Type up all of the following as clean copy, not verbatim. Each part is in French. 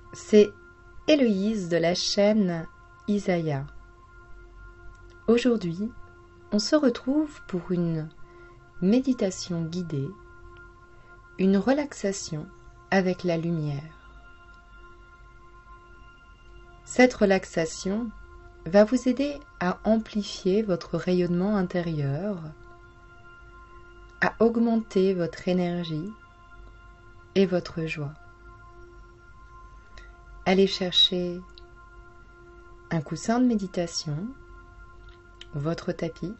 c'est Héloïse de la chaîne Isaïa. Aujourd'hui, on se retrouve pour une méditation guidée, une relaxation avec la lumière. Cette relaxation va vous aider à amplifier votre rayonnement intérieur, à augmenter votre énergie et votre joie. Allez chercher un coussin de méditation, votre tapis,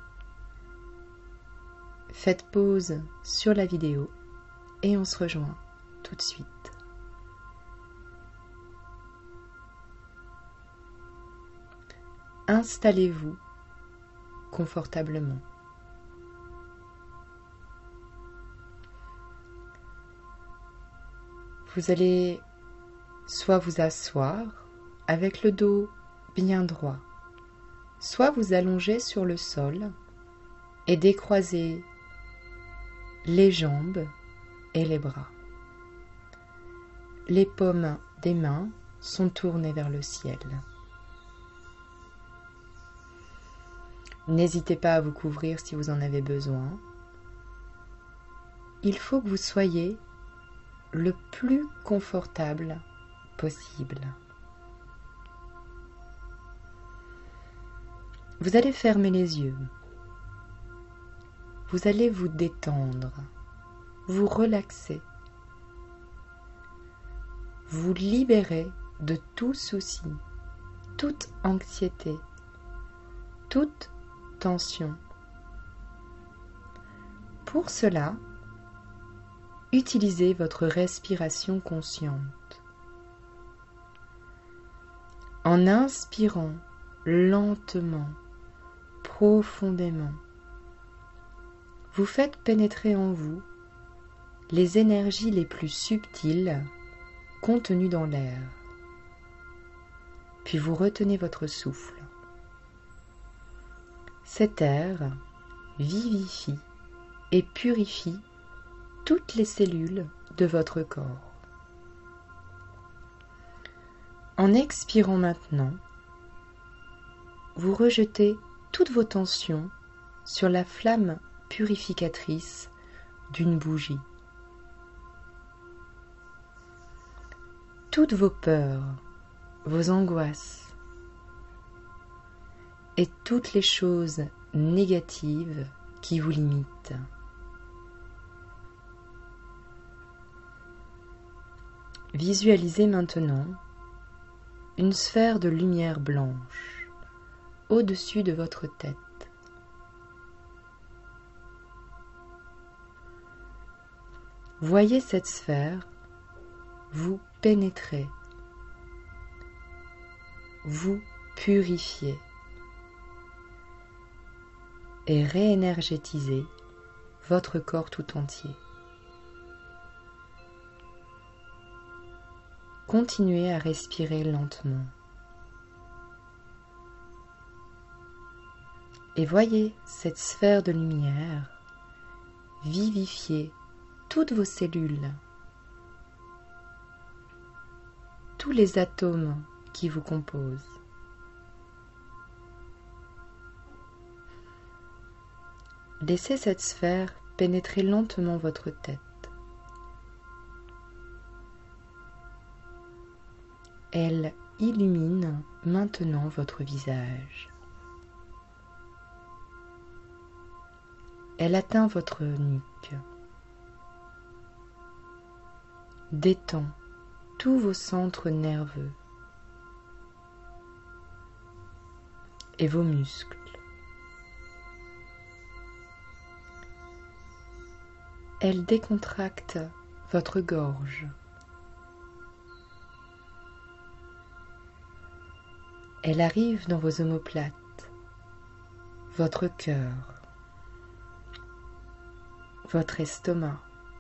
faites pause sur la vidéo et on se rejoint tout de suite. Installez-vous confortablement. Vous allez soit vous asseoir avec le dos bien droit, soit vous allonger sur le sol et décroiser les jambes et les bras. Les paumes des mains sont tournées vers le ciel. N'hésitez pas à vous couvrir si vous en avez besoin. Il faut que vous soyez le plus confortable possible. Vous allez fermer les yeux. Vous allez vous détendre, vous relaxer, vous libérer de tout souci, toute anxiété, toute tension. Pour cela, utilisez votre respiration consciente. En inspirant lentement, profondément, vous faites pénétrer en vous les énergies les plus subtiles contenues dans l'air. Puis vous retenez votre souffle. Cet air vivifie et purifie toutes les cellules de votre corps. En expirant maintenant, vous rejetez toutes vos tensions sur la flamme purificatrice d'une bougie. Toutes vos peurs, vos angoisses et toutes les choses négatives qui vous limitent. Visualisez maintenant une sphère de lumière blanche au-dessus de votre tête. Voyez cette sphère vous pénétrer, vous purifier et réénergétiser votre corps tout entier. Continuez à respirer lentement. Et voyez cette sphère de lumière vivifier toutes vos cellules, tous les atomes qui vous composent. Laissez cette sphère pénétrer lentement votre tête. Elle illumine maintenant votre visage. Elle atteint votre nuque. Détend tous vos centres nerveux et vos muscles. Elle décontracte votre gorge. Elle arrive dans vos omoplates, votre cœur, votre estomac,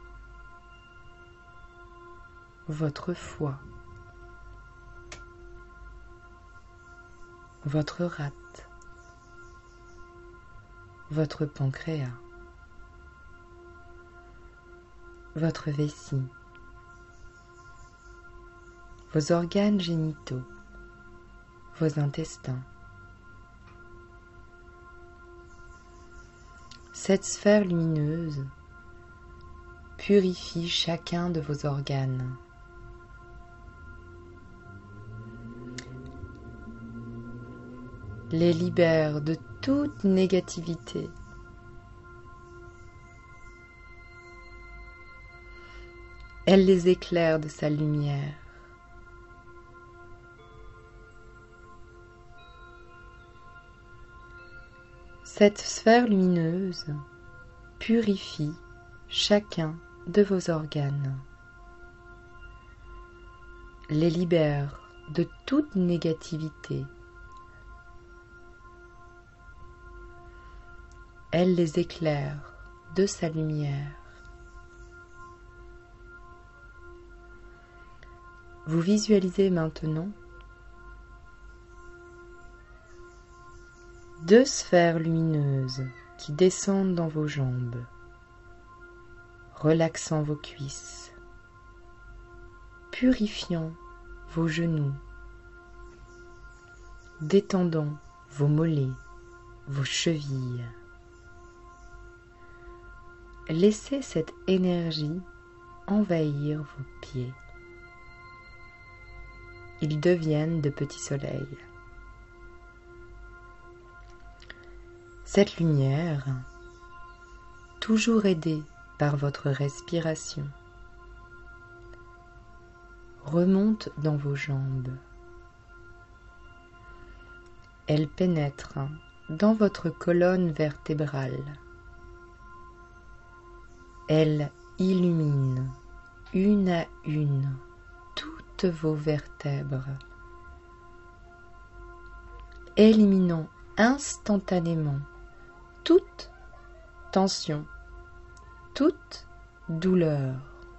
votre foie, votre rate, votre pancréas, votre vessie, vos organes génitaux, vos intestins. Cette sphère lumineuse purifie chacun de vos organes. Les libère de toute négativité. Elle les éclaire de sa lumière. Cette sphère lumineuse purifie chacun de vos organes, les libère de toute négativité. Elle les éclaire de sa lumière. Vous visualisez maintenant deux sphères lumineuses qui descendent dans vos jambes, relaxant vos cuisses, purifiant vos genoux, détendant vos mollets, vos chevilles. Laissez cette énergie envahir vos pieds. Ils deviennent de petits soleils. Cette lumière, toujours aidée par votre respiration, remonte dans vos jambes. Elle pénètre dans votre colonne vertébrale. Elle illumine une à une toutes vos vertèbres, éliminant instantanément toute tension, toute douleur.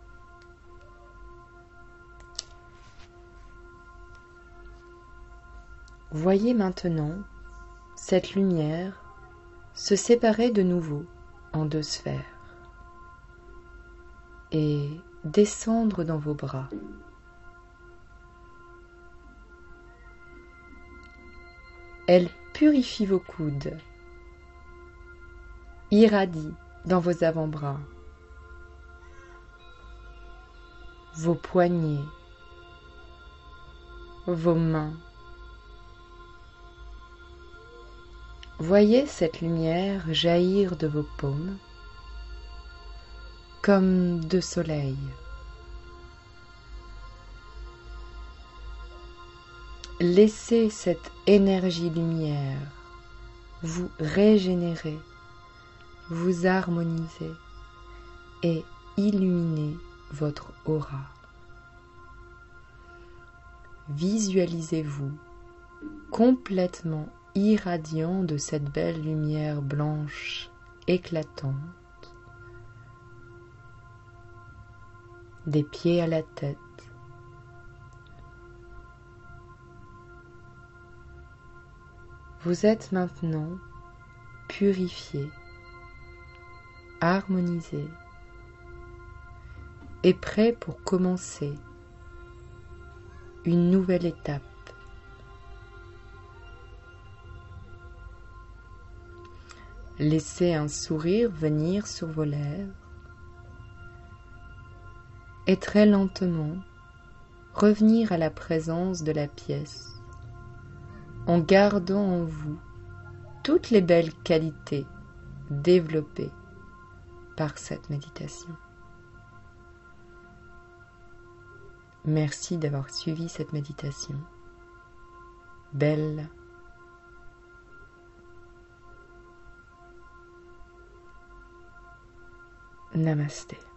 Voyez maintenant cette lumière se séparer de nouveau en deux sphères et descendre dans vos bras. Elle purifie vos coudes, irradie dans vos avant-bras, vos poignets, vos mains. Voyez cette lumière jaillir de vos paumes comme deux soleils. Laissez cette énergie lumière vous régénérer, vous harmoniser et illuminer votre aura. Visualisez-vous complètement irradiant de cette belle lumière blanche éclatante, des pieds à la tête. Vous êtes maintenant purifié, harmonisé et prêt pour commencer une nouvelle étape. Laissez un sourire venir sur vos lèvres et très lentement revenir à la présence de la pièce en gardant en vous toutes les belles qualités développées par cette méditation. Merci d'avoir suivi cette méditation. Belle. Namasté.